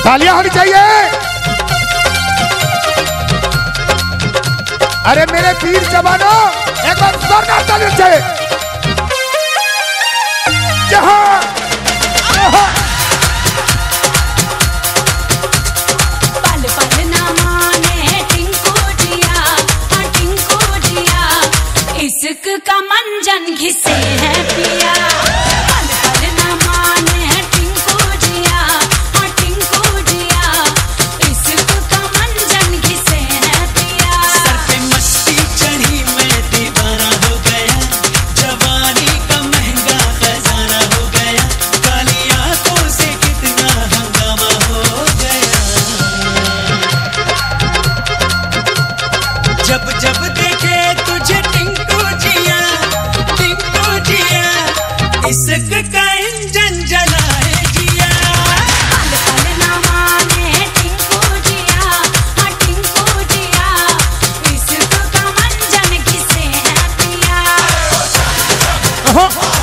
तालियां होनी चाहिए। अरे मेरे वीर जवानों, एक बार जोरदार तालियां चाहिए। जहां पल पल ना माने टिंकू जिया, हाँ टिंकू जिया, इश्क का मंजन घिसे है पिया। पल पल ना माने टिंकू जिया, हाँ टिंकू जिया, इश्क का मंजन घिसे है पिया। सर पे मस्ती चढ़ी मैं दीवाना हो गया, जवानी का महंगा खजाना हो गया, काली आंखों से कितना हंगामा हो गया। जब जब देखे तुझे टिंकू जिया, इश्क का इंजन जलाए जिया। पल पल ना माने टिंकू जिया, हाँ टिंकू जिया, इश्क का मंजन घिसे है पिया।